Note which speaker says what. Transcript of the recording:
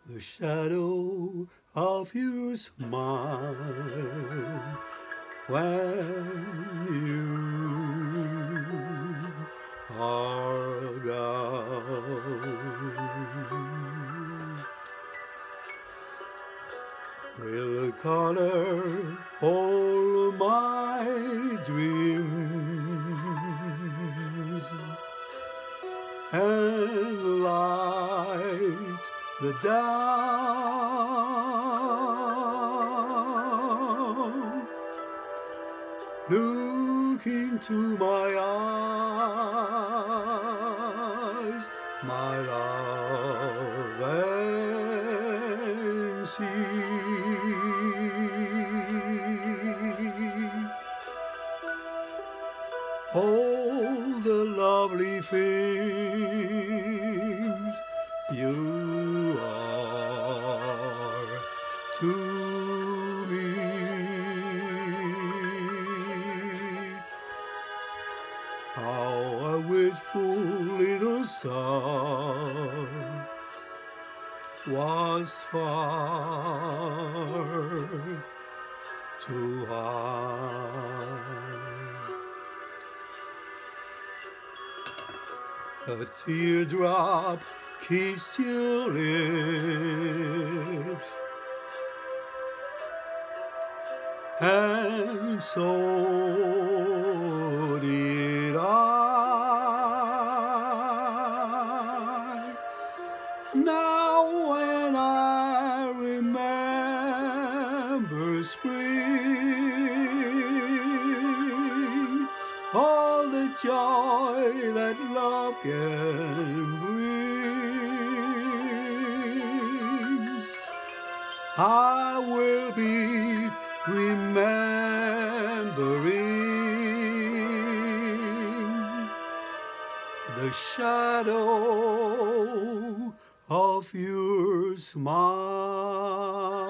Speaker 1: the shadow of your smile when you are gone will color all my dreams and light the dawn. Look into my eyes, my love, and see all the lovely things you are to me. How a wistful little star was far too high. A teardrop kissed your lips, and so did I. Now when I remember spring, all the joy that love can bring, I will be remembering the shadow of your smile.